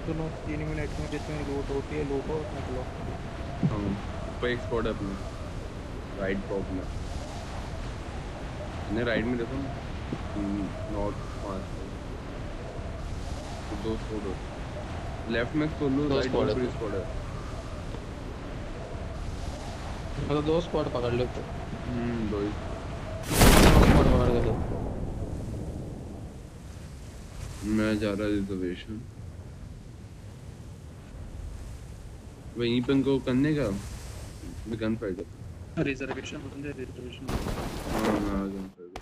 सुनो 3 मिनट में जितनी लूट होती है लूटो निकलो। हाँ ऊपर एक स्क्वाड है अपना राइट टॉप में इन्हें राइट में देखो ना नॉर्थ पास तो 2 स्क्वाड लेफ्ट में सोलो दो राइट स्क्वाड में है पूरी तो स्क्वाड है मतलब 2 स्क्वाड पकड़ लो तो 2 ही 2 स्क्वाड पकड़ के लो। मैं जा रहा रिजर्वेशन वहीं पे इनको करने का गन फाइटर रिजर्वेशन बंदे रिजर्वेशन हाँ मैं आ गया फाइटर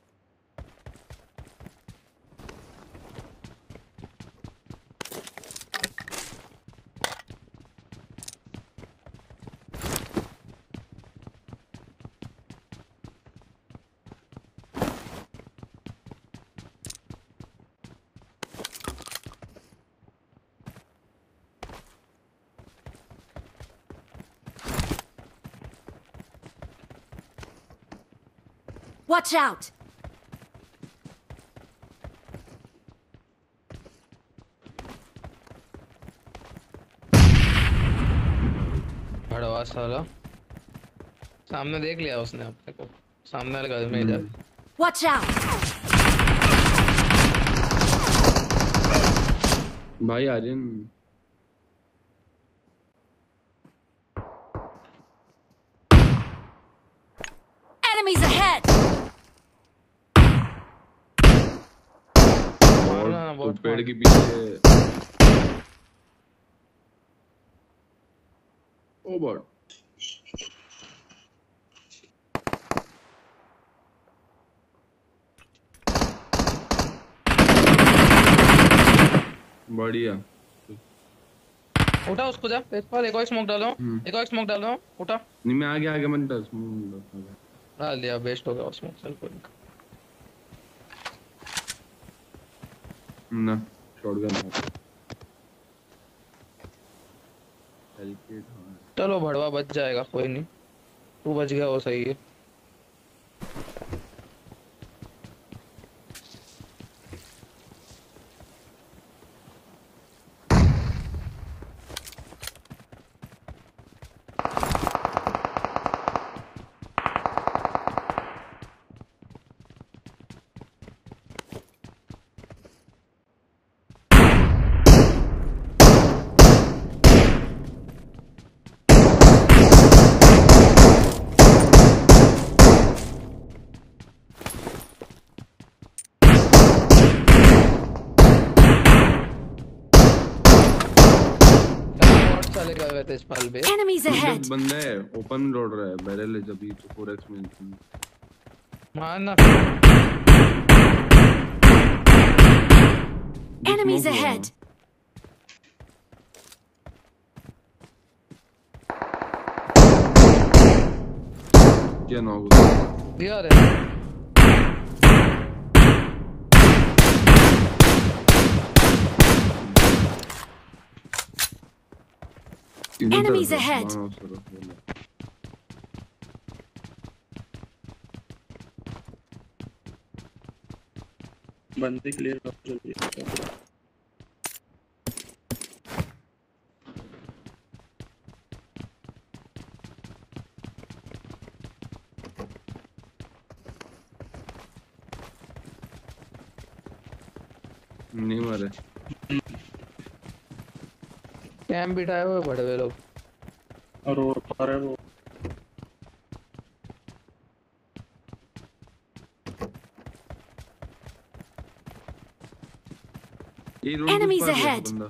Watch out! भड़वा साला सामने देख लिया उसने अपने को सामने वाले घर में इधर Watch out! भाई आर्यन Enemies ahead! और पेड़ के पीछे ओ बॉट बढ़िया उठा उसको जा एक और स्मोक डालो एक और स्मोक डालो उठा नहीं मैं आ गया मैं स्मोक डाल दिया बेस्ट हो गया स्मोक चल कोई ना शॉटगन चलो भड़वा बच जाएगा कोई नहीं तू बच गया वो सही है इस पल पे Enemies ahead! बंदा है ओपन में दौड़ रहा है बैरल है जब भी तो 4x में मारना Enemies ahead! क्या ना हो दिया रे Enemies ahead! बंदे क्लियर कर जल्दी नहीं मारे कैंप बिठाए हुए बड़े लोग और वो पर है वो ये रोड Enemies को ahead! बंदा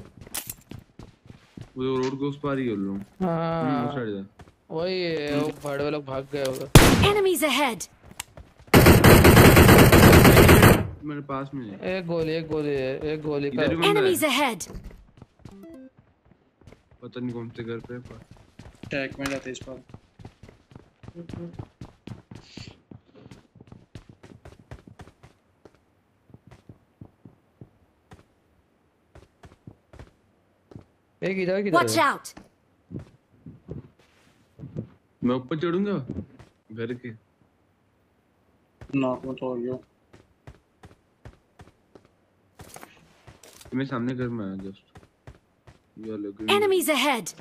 वो रोड को उस पार ही कर लो हां उस साइड जा वही वो बड़े लोग भाग गए होंगे Enemies ahead! मेरे पास में एक गोली का Enemies ahead! पता नहीं कौन से घर पे टैग में जाते इस पर एक इधर Watch out! मैं ऊपर चढ़ूंगा घर के नॉक मत हो गया मैं सामने घर में आया just Yellow, green. Enemies ahead!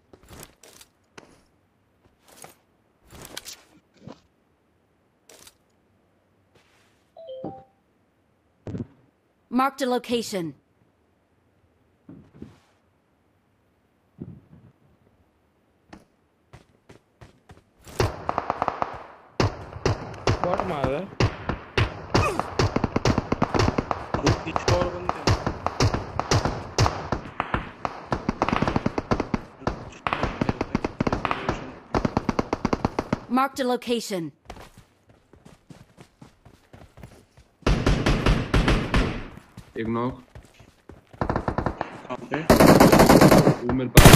Marked a location. Bot मार रहा है। पीछे और बंदे हैं। Marked a location. एक नॉक। कहाँ पे? वो मेरे पास।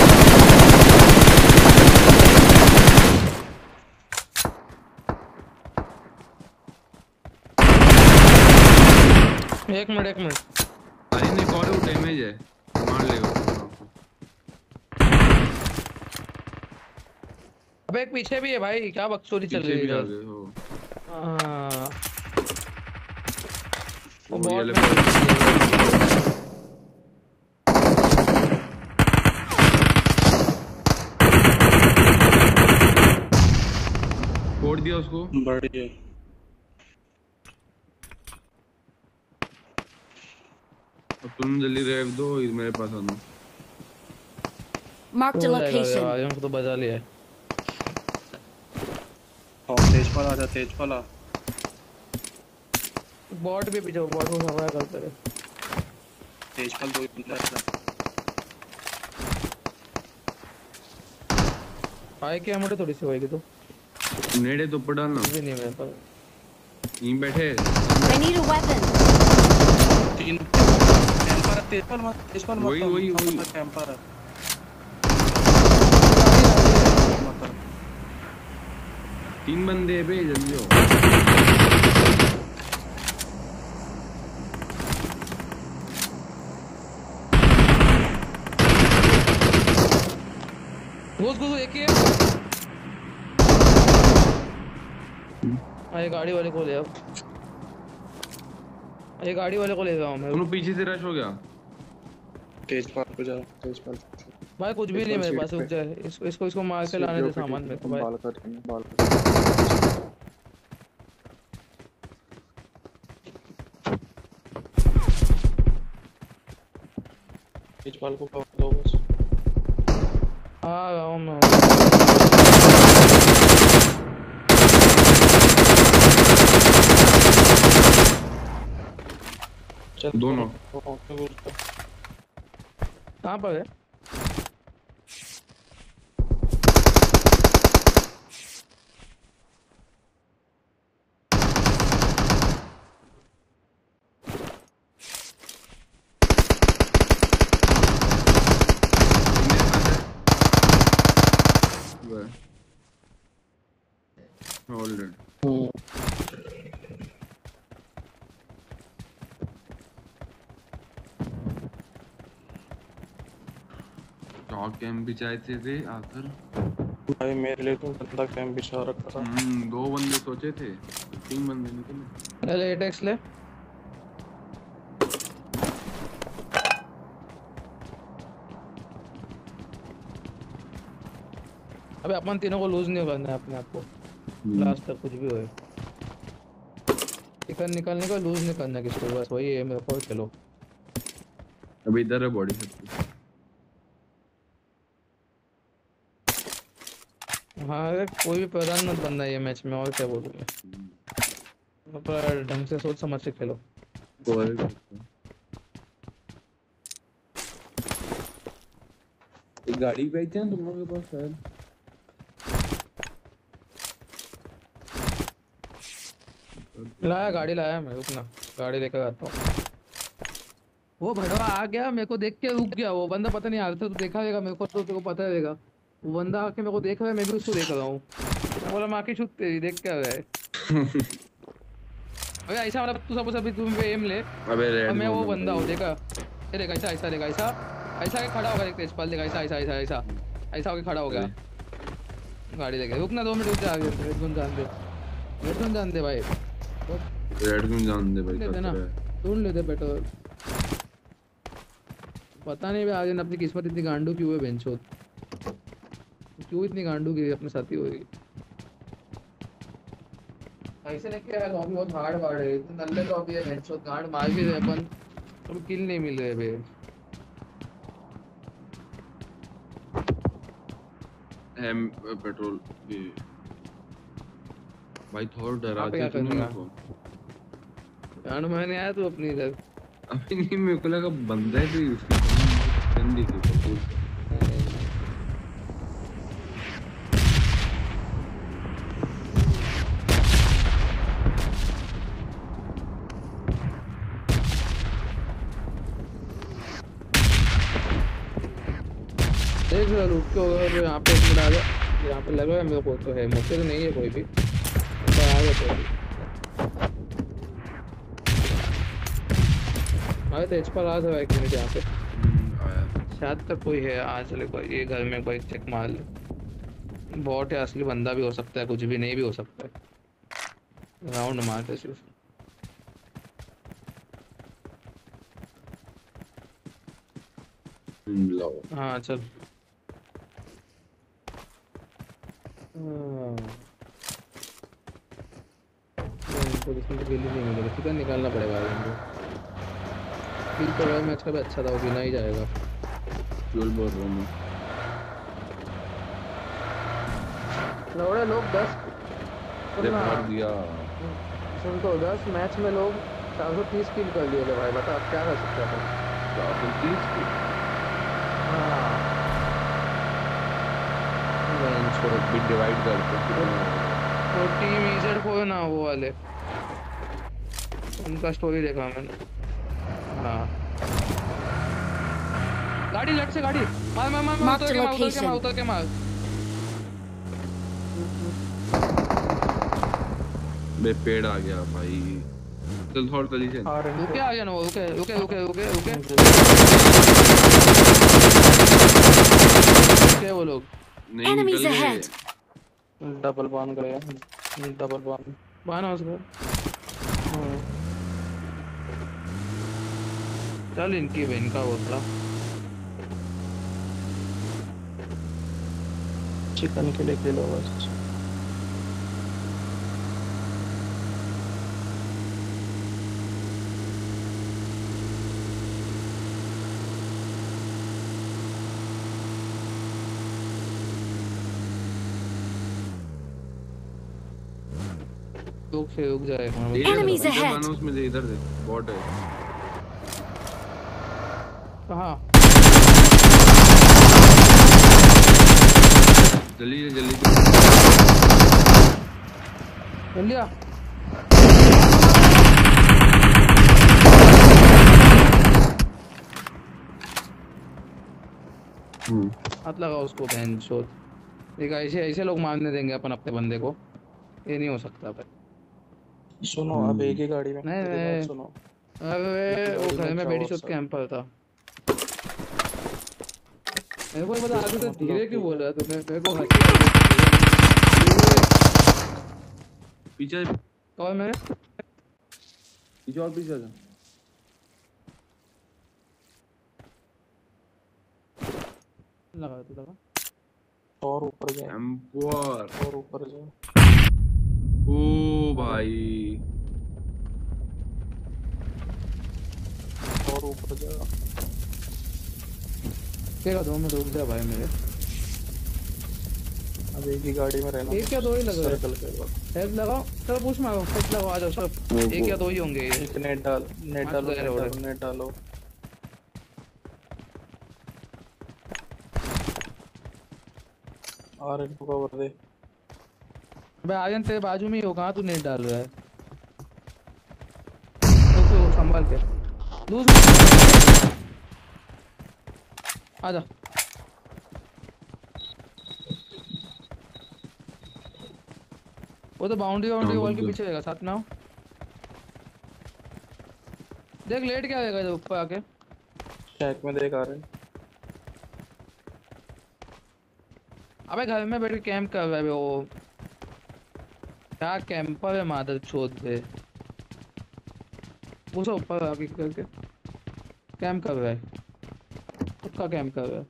एक मिनट। अरे नहीं कॉल वो डैमेज है, मार लेगा। अबे एक पीछे भी है भाई, क्या बकचोदी चल रही है पीछे भी आ इधर। गए हो। हाँ वो वो बॉट येलो फोड़ दिया उसको। बढ़िया। अब तुम जल्दी रेव दो, इधर मेरे पास आना। Marked a location. आयन तो बजा लिया है। तेजपाल आजा, तेजपाल आ। बॉट भी पीछे, बॉट को हमला करते रहे। तेजपाल दो ही बंदा है। आए क्या मोटे थोड़ी सी होएगी तो नेड़े तो ऊपर डालना। भी नहीं मेरे पास। यहीं बैठे। I need a weapon. तीन कैंपर है, तेजपाल मत, तेजपाल मत। वही। कैंपर है। मत। 3 बंदे हैं बे, जल्दी आओ। घुस एक ही है। ये गाड़ी वाले को ले आओ, ये गाड़ी वाले को ले जाओ। मैं दोनों पीछे से रश हो गया। तेजपाल पे जा, तेजपाल। भाई कुछ भी नहीं मेरे पास, रुक जा। इसको मार के लाने दे सामान मेरे को भाई। बाल तेजपाल को कवर दो बस। हाँ गाँव में चल दोनों। कहाँ पर है? ऑलरेडी डॉग कैंप भी चाहते थे आखिर। भाई मेरे लिए तो बंदा कैंप बिछा रखा था। 2 बंदे सोचे थे, 3 बंदे निकले। ले एटेक्स ले। अबे अपन तीनों को लूज नहीं करना है अपने आप को, लास्ट तक कुछ भी होए। चिकन निकालने का लूज नहीं करना किसको, बस वही है मेरे को। चलो अभी इधर है बॉडी सबकी। हाँ अरे कोई भी प्रधान मत बनना ये मैच में, और क्या बोलूँगा। पर ढंग से सोच समझ के खेलो। एक गाड़ी पे थी ना तुम लोगों के पास शायद। लाया गाड़ी लाया मैं, रुकना गाड़ी लेकर आता हूँ। वो भड़वा आ गया, मेरे को देख के रुक गया। वो बंदा पता नहीं आ रहा था, तो देखा रहेगा मेरे को, तो तेरे को पता रहेगा। वो बंदा आके मेरे को देख रहा है, मैं भी उसको देख रहा हूँ। मैं बोला माँ की छुट तेरी, देख क्या रहा है। अबे ऐसा वाला तू सब अभी तुम एम ले। अबे रेड मैं वो बंदा हूँ, देखा ये देख, ऐसा ऐसा देख, ऐसा ऐसा के खड़ा होगा एक तेजपाल, देख ऐसा ऐसा ऐसा ऐसा ऐसा होके खड़ा हो गया। गाड़ी लेके रुकना 2 मिनट, रुक जा। आगे रेड जोन जान दे, रेड जोन जान दे भाई। रेड जोन जान दे भाई। लेते ना ढूंढ लेते बेटर। पता नहीं भाई आगे अपनी किस्मत इतनी गांडू क्यों है बेंचो, क्यों इतनी गांडू गिरी अपने साथी हो रही। ऐसे नहीं किया लॉबी बहुत हार्ड वार्ड है, इतने नल्ले लॉबी है बेंचो, गांड मार भी रहे अपन, तो किल नहीं मिल रहे बे। पेट्रोल ये भाई थोड़ा डरा आप क्या दिया तूने करने मेरे को। गांड मैंने आया तू अपनी इधर। अभी नहीं मेरे को लगा बंदा है कोई उसकी गंदी थी पेट्रोल। देख रहा लूट के होगा तो यहाँ पे एक मिनट आ जा, यहाँ पे लगा है मेरे को तो है, मुझसे तो नहीं है कोई भी, तो आ गया कोई भी। आए तो एच पर आ था एक मिनट यहाँ पे, आया शायद तक कोई है, आ चले कोई ये घर में कोई चेक मार ले। बॉट है असली बंदा भी हो सकता है, कुछ भी नहीं भी हो सकता है, राउंड मारते सिर्फ। लाओ हाँ चल। हाँ। तो इसमें तो गिल्ली नहीं मिलेगा, चिकन निकालना पड़ेगा इनको। बिल तो भाई मैच का भी अच्छा था, वो बिना ही जाएगा। फ्यूल बोल रहा हूँ लौड़े लोग 10 मैं मार दिया। सुन तो 10 मैच में लोग 430 किल कर लिए थे भाई, बता अब क्या कर सकते हैं। 430 की हाँ छोड़ बिट डिवाइड करते वो टीम इजेड को है ना वो वाले, उनका स्टोरी देखा मैंने। हाँ गाड़ी लेफ्ट से गाड़ी मार मार मार Mark उतर the के मार उतर के location. मार उतर के मार। बे पेड़ आ गया भाई। चल थोड़ा जल्दी से आ रहे हैं रुके आ गया ना वो, रुके रुके रुके रुके रुके रुके वो लोग। नहीं Enemies निकल गए। ahead. डबल बांध गए, डबल बांध। बाना उसको। चल इनकी बहन का होता चिकन के लिए किलो बस। रुक से रुक जाएगा। Enemies ahead. मानो उसमें इधर देख बॉट है। कहाँ जल्दी से मिल लिया। हाथ लगा उसको बहन चोद। देखा ऐसे ऐसे लोग मारने देंगे अपन अपने बंदे को, ये नहीं हो सकता भाई। सुनो अब एक ही गाड़ी में नहीं, मेरी नहीं। बात सुनो। अरे वो घर में बेटी शोध कैंपर था। मेरे को पता आगे तो धीरे क्यों बोल रहा है तूने, मेरे को हंसी आ रही है। पीछे और मेरे पीछे और पीछे जा। लगा तू लगा और ऊपर जाए, एम्पर और ऊपर जाए। ओ भाई और ऊपर जाए। क्या दो में रुक जा भाई मेरे। अब एक ही गाड़ी में रहना। एक या दो ही लग रहा है। सर्कल के बाद हेल्प लगाओ, चलो पुश मारो, हेल्प लगाओ, आ जाओ सब। एक या दो ही होंगे ये। एक नेट डालो, नेट डालो, नेट डालो, नेट डालो। और इनको कवर दे। अबे आर्यन तेरे बाजू में ही हो, कहाँ तू नेट डाल रहा है? तो संभाल के लूज आजा। वो तो बाउंड्री वॉल के पीछे रहेगा, साथ में आओ। देख लेट क्या रहेगा इधर ऊपर आके। शैक में देख आ रहे हैं। अबे घर में बैठ के कैंप कर रहा है वो, क्या कैंपर है मादर चोद पे। उसे ऊपर आके करके कैंप कर रहा है। पक्का कैंप कर रहा है।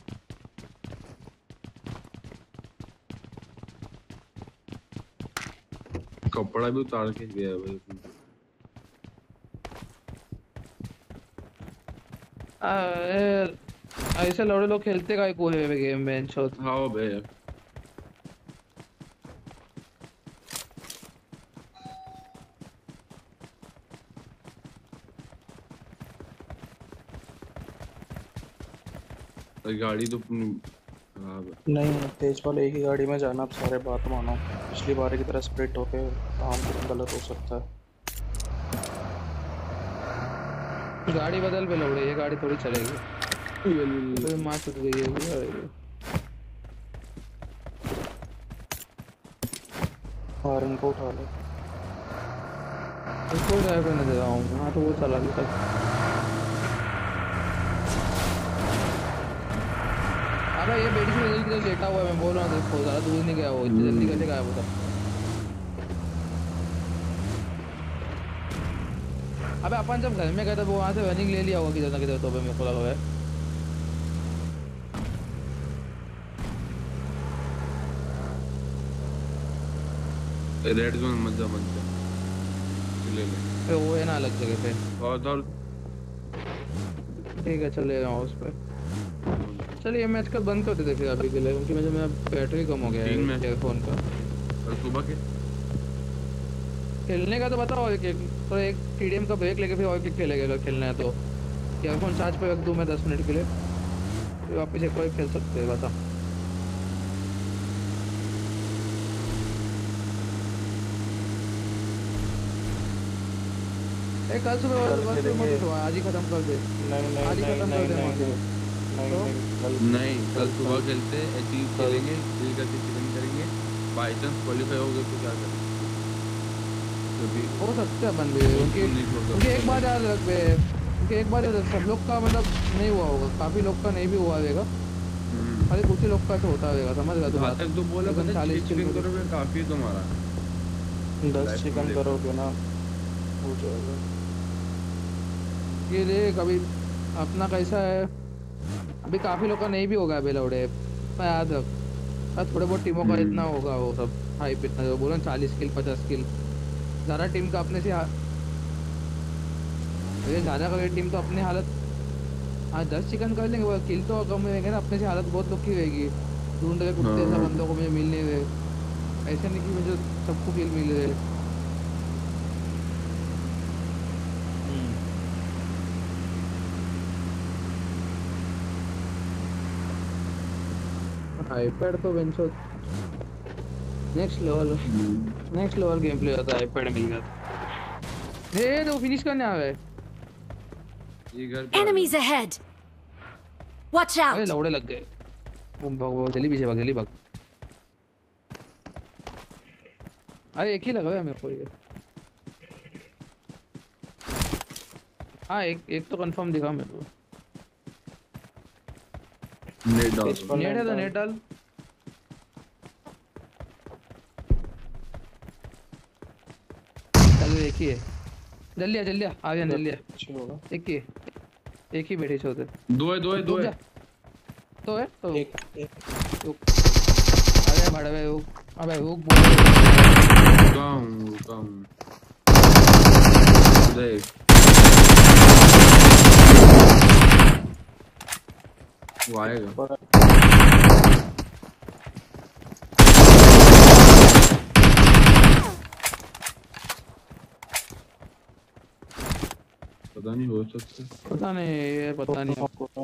कपड़ा भी उतार के गया है भाई। ऐसे लौड़े लोग खेलते का को है गेम में शॉट। हाँ बे गाड़ी तो अपनी खराब है। नहीं तेजपाल एक ही गाड़ी में जाना, अब सारे बात मानो, पिछली बार की तरह स्प्लिट होके काम गलत हो सकता है। गाड़ी बदल पे लौड़े, ये गाड़ी थोड़ी चलेगी। कोई मार चुक गई है और इनको उठा लो। इसको ड्राइव करने दे रहा हूँ। हाँ तो वो चला नहीं सकता। अबे ये बेटी से जल्दी से लेटा हुआ है, मैं बोल रहा हूँ देखो ज़्यादा दूर नहीं गया वो, इतनी जल्दी कैसे गायब होता। अबे अपन जब घर में गए थे वो वहाँ से रनिंग ले लिया होगा किधर ना किधर, तो अबे मेरे को लगा है। रेड जोन मत जा ले ले फिर वो है ना अलग जगह पे। और ठीक है चले रहा हूँ उस पर। चलिए मैच का बंद कर देते फिर अभी के लिए, क्योंकि मेरा बैटरी कम हो गया है ईयरफोन का। कल सुबह के खेलने का तो बताओ एक तो एक टीडीएम का ब्रेक लेके फिर और क्लिक खेलेगा अगर खेलना है तो। ईयरफोन चार्ज पे रख दूँ मैं 10 मिनट के लिए, फिर वापस एक बार खेल सकते हैं। बता कल सुबह आज ही खत्म कर दे। नहीं आज ही नहीं खत्म नहीं कर दे। नहीं नहीं कल सुबह खेलते ऐसे ही खेलेंगे, दिल करके चिकन करेंगे, बाई चांस क्वालिफाई हो गए तो क्या करें। कभी हो सकते हैं अपन भी, क्योंकि एक बार याद रख बे, क्योंकि एक बार सब लोग का मतलब नहीं हुआ होगा, काफी लोग का नहीं भी हुआ रहेगा, खाली कुछ ही लोग का तो होता रहेगा। समझ रहा तू बात? तक तो बोला पता 40 चिकन करोगे काफी है तुम्हारा। 10 चिकन करोगे ना हो जाएगा। ये देख अभी अपना कैसा है, अभी काफी लोग का नहीं भी होगा अभी लौड़े, मैं याद रख। थोड़े बहुत टीमों का इतना होगा वो सब हाइप, इतना जो बोलो 40 किल 50 किल, ज़्यादा टीम का अपने से ज़्यादा का टीम तो अपनी हालत। हाँ 10 चिकन कर लेंगे, वो किल तो कम रहेंगे ना, अपने से हालत बहुत लोग की रहेगी। ढूंढ रहे कुत्ते सब बंदों को मुझे मिल नहीं रहे, ऐसे नहीं कि मुझे सबको किल मिल रहे। आईपैड तो बेंचो नेक्स्ट लेवल गेम प्ले होता है, आईपैड मिल गया ये तो फिनिश करने आ गए। ये घर Enemies ahead! Watch अरे out! लौड़े लग गए। वो जल्दी पीछे भाग, जल्दी भाग। अरे एक ही लगा है मेरे को ये। हाँ एक तो कंफर्म दिखा मेरे को। नेट डाल नेट है तो नेट डाल। चलो एक ही है, जल्दी आ जल्दी आ गया जल्दी आ। एक ही बैठे छोटे दो है तो है तो एक अरे बड़े रुक, अबे रुक बोल कहाँ हूँ देख वो आएगा। पता नहीं हो सकता, पता नहीं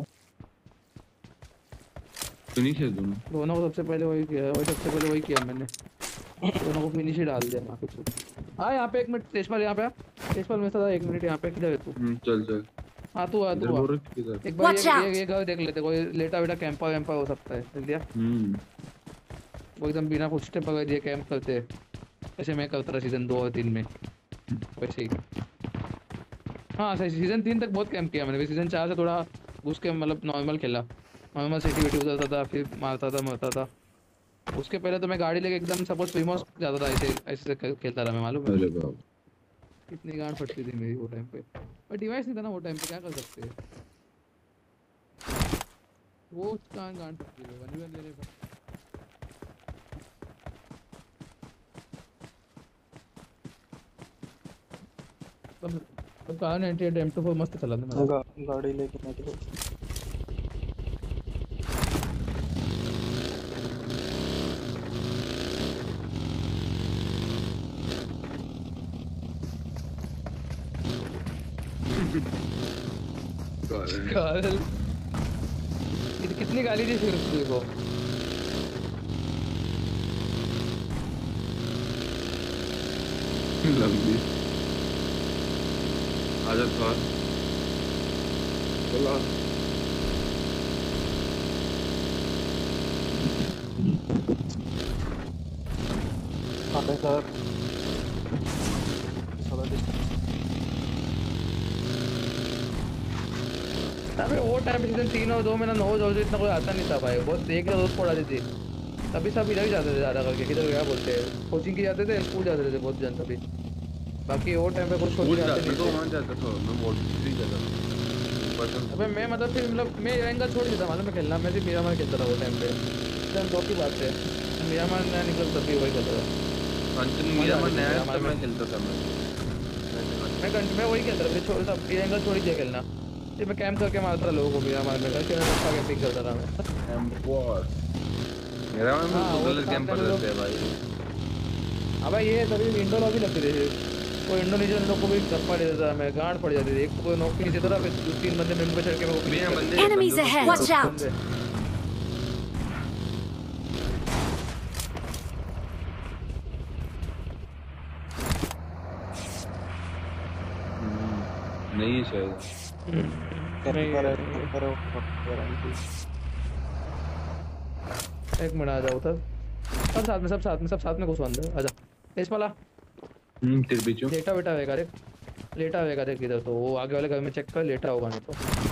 फिनिश है दोनों को सबसे पहले वही किया मैंने, दोनों को फिनिश ही डाल दिया ना कुछ। हाँ यहाँ पे 1 मिनट तेजपाल, यहाँ पे तेजपाल मेरे साथ 1 मिनट यहाँ पे, किधर है तू? चल हाँ तू आ एक बार ये घर देख लेते, कोई लेटा बेटा कैंपर हो सकता है। जल्दी आ, वो एकदम बिना पूछते पकड़ दिए कैंप करते, जैसे मैं करता रहा सीजन 2 और 3 में वैसे ही। हाँ सही, सीजन 3 तक बहुत कैंप किया मैंने, सीजन 4 से थोड़ा घुस के मतलब नॉर्मल खेला, नॉर्मल सिटी वेटी उतरता था, फिर मारता था मरता था। उसके पहले तो मैं गाड़ी लेके एकदम सपोज प्रीमोस जाता था, ऐसे खेलता रहा मैं, मालूम है कितनी गांड फटती थी मेरी वो टाइम पे, पर डिवाइस नहीं था ना वो टाइम पे, क्या कर सकते हैं। वो कहां गांड पकड़ी है वन वन मेरे पर अब कहां 98 M24 मस्त चला था मेरा गाड़ी लेके निकलो। गाल कितनी गाली दी फिर उसको देखो लंबी आदत था बोला आते सर अबे वो टाइम पे सीजन 3 और 2 में ना 9 जो इतना कोई आता नहीं था भाई बहुत एक या दो पढ़ा देते तभी सब इधर ही जाते थे ज्यादा करके किधर क्या बोलते हैं कोचिंग की जाते थे स्कूल जाते थे बहुत जन सभी बाकी वो टाइम पे कुछ स्कूल जाते जाते नहीं तो थे वहां जाता था मैं वॉटर जाता था अबे मैं मतलब फिर मतलब मैं एंगल छोड़ देता मालूम मैं खेलना मैं सिर्फ मिरामार खेलता था वो टाइम पे एकदम दो की बात है मिरामार नया निकल तब भी वही खेलता था अंचन मिरामार नया तब मैं खेलता था मैं वही खेलता था फिर सब एंगल छोड़ दिया खेलना फिर मैं कैंप करके मारता था लोगों को मिरामार में करके मैं अच्छा कैंपिंग करता था मैं एम4 मेरा में तो कैंप कर देते हैं भाई अबे ये तभी विंडो लॉबी लगती थी वो इंडोनेशियन लोग को भी धप्पा दे देता मैं गांड पड़ जाती थी एक को नॉक नहीं देता था फिर दो तीन बंदे मेरे पे चढ़ के मेरे को मेरे बंदे Enemies ahead! Watch out! नहीं शायद एक मिनट आ जाओ उधर सब साथ में घुसो अंदर आजा इस वाला तेरे पीछे लेटा बेटा होएगा रे लेटा होएगा देख इधर तो वो आगे वाले घर में चेक कर लेटा होगा नहीं तो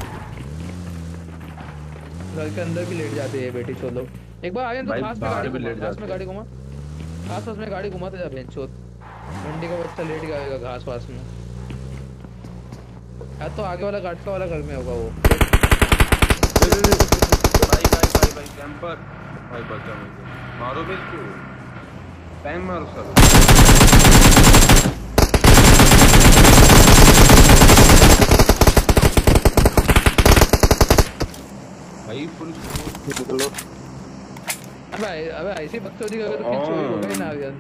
घर के अंदर भी लेट जाते हैं बेटी चलो एक बार आगे तो पास में गाड़ी घुमा पास में गाड़ी घुमाते जा बेंच चोत मंडी का बच्चा लेट गया होगा घास वास में या तो आगे वाला गाटका वाला घर में होगा वो भाई कैंपर भाई बचा मुझे मारो बे इसको पैन मारो सब भाई फुल निकलो। अबे ऐसी बकचोदी करके तो किल चोरी हो गई ना यार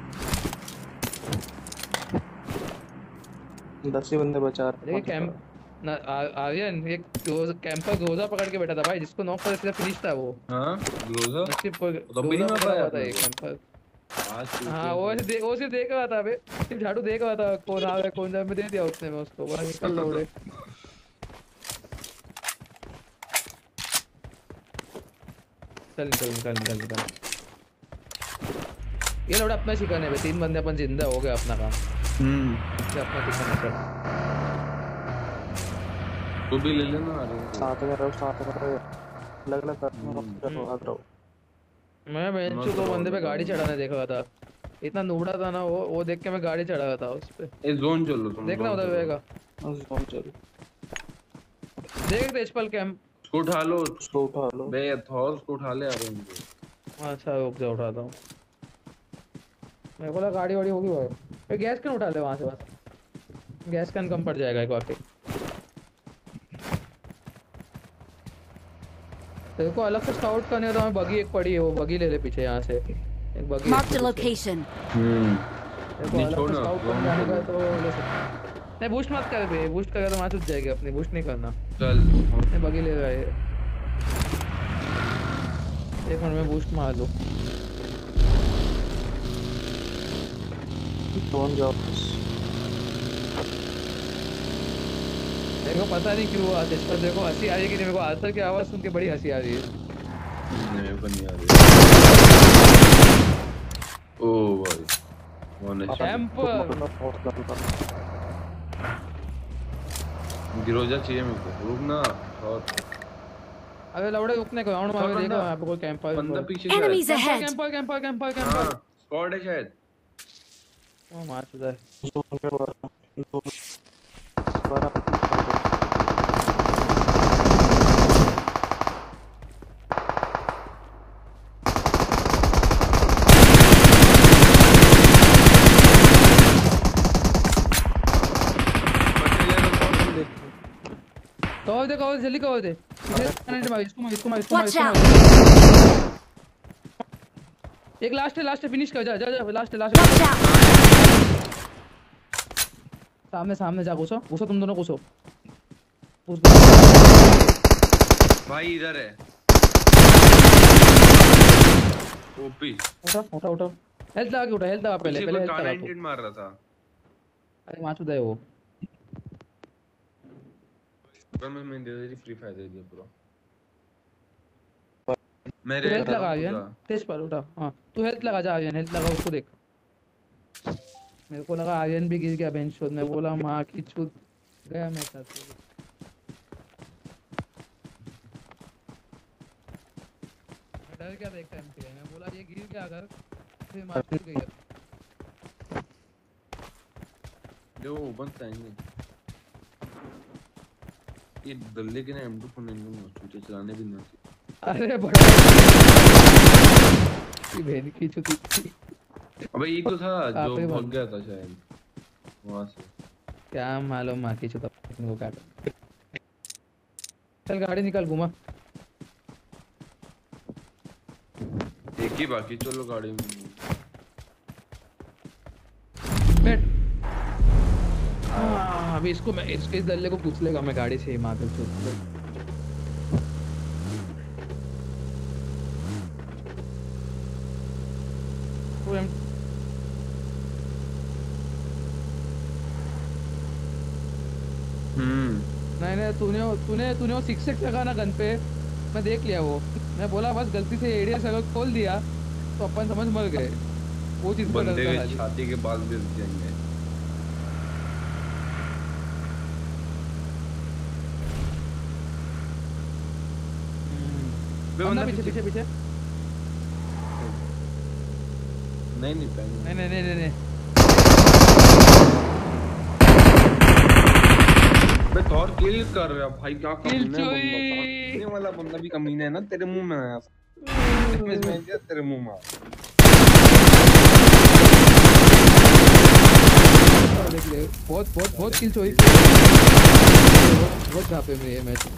10 ही बंदे बचा रहे देखिए कैंप ना आर्यन ये कैंपर ग्रोजा पकड़ के बैठा था भाई जिसको नॉक कर सीधा फिनिश था वो हां ग्रोजा नसीब को तो भी नहीं पकड़ा पाया हुआ था ये कैंपर हाँ वो सिर्फ देख रहा था अबे सिर्फ झाड़ू देख रहा था कौन आ रहा है कौन जा में दे दिया उसने मैं उसको बड़ा निकल दौड़े निकल ये लोड़ा अपना शिकन है 3 बंदे अपन जिंदा हो गए अपना काम ये अपना शिकन है तो भी ले लेना साथ में रहो अलग-अलग करो हाथ रहो मैं बेंच को बंदे पे गाड़ी चढ़ाने देख रहा था इतना नूबड़ा था ना वो देख के मैं गाड़ी चढ़ा रहा था उस पे ए जोन चलो तुम देखना उधर रहेगा जोन चल देख तेजपाल कैंप उसको उठा लो बे थॉर उसको उठा ले आ रहे हैं अच्छा रुक जा उठाता हूँ मेरे को लगा गाड़ी वाड़ी होगी भाई गैस कैन उठा ले वहां से बस गैस कैन कम पड़ जाएगा एक वाकई तेरे को अलग से स्काउट करने तो हमें बगी एक पड़ी है वो बगी ले ले पीछे यहाँ से एक बगी Marked a location. देखो अलग से स्काउट करने जाने का तो ले सकते नहीं बूस्ट मत कर बे बूस्ट करेगा तो वहां से जाएगी अपनी बूस्ट नहीं करना चल मैं बगी ले रहा है एक मिनट में बूस्ट मार दो जोन जाओ देखो पता नहीं क्यों आज इस पर देखो हंसी आ रही है कि नहीं मेरे को आंसर की आवाज सुन के बड़ी हंसी आ रही है मेरे को नहीं आ रही ओ भाई वन कैंप गिरोजा चाहिए मेरे को रुक ना और अबे लौड़े रुकने को राउंड मार देखो यहां पे कोई कैंपर बंदा पीछे से Enemies ahead! कैंपर हां स्क्वाड है शायद ओ मार चुका है जोन पे कवर दे जल्दी कवर दे इसको मार इसको मार इसको मार Watch इसको मार out! एक लास्ट है फिनिश कर जा जा जा लास्ट है Watch out! सामने जा घुसो घुसो तुम दोनों घुसो घुस भाई इधर है ओपी उठा हेल्थ लगा पहले पीछे कोई हेल्थ काला लगा इंटेंट मार रहा था। अरे माचुदा है वो पर मैं दे दे फ्री फायर दे दिया पूरा तू मेरे हेल्थ लगा आर्यन तेज पर उठा हाँ तू हेल्थ लगा जा आर्यन हेल्थ लगा उसको देख मेरे को लगा आर्यन भी गिर गया बेंच शॉट में बोला माँ की चूत गया मैं साथ डर क्या देखता है एमटी मैं बोला ये गिर गया अगर फिर मार गई जो ओपन आएंगे ये दल्ले के ना M2 फोन नहीं चूते चलाने भी ना अरे बड़ा ये बहन की चूती अबे ये तो था जो आपने भाग बोला। गया था शायद वहां से। क्या मालूम माँ की चूता को काट चल गाड़ी निकाल घुमा एक ही बाकी चलो गाड़ी में बैठ अभी इसको मैं इसके इस दल्ले को पूछ लेगा मैं गाड़ी से ही मार दूँ नहीं तूने वो 6x लगाना गन पे मैं देख लिया वो मैं बोला बस गलती से एडीएस अगर खोल दिया तो अपन समझ मर गए वो चीज का बंदे डर के था छाती के बाल गिर जाएंगे। बंदा पीछे नहीं पहले नहीं बे थॉर किल कर रहा भाई क्या किल कमीना है बंदा चोई। सामने वाला बंदा भी कमीना है ना तेरे मुंह में आया इसमें दिया तेरे मुंह में देख ले बहुत किल चोई बहुत घापे में ये मैच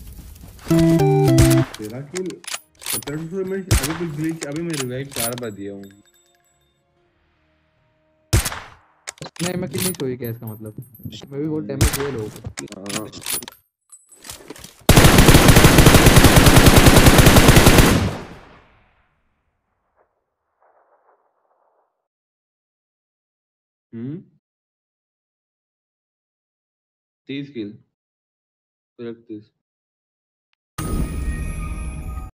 तेरा किल 17 में अभी कुछ ग्लिच अभी मैं रिवाइव 4 बार दिया हूं। नहीं मैं किल नहीं चोई क्या इसका मतलब मैं भी बहुत डैमेज दिए लोगों को हम्म 30 किल 31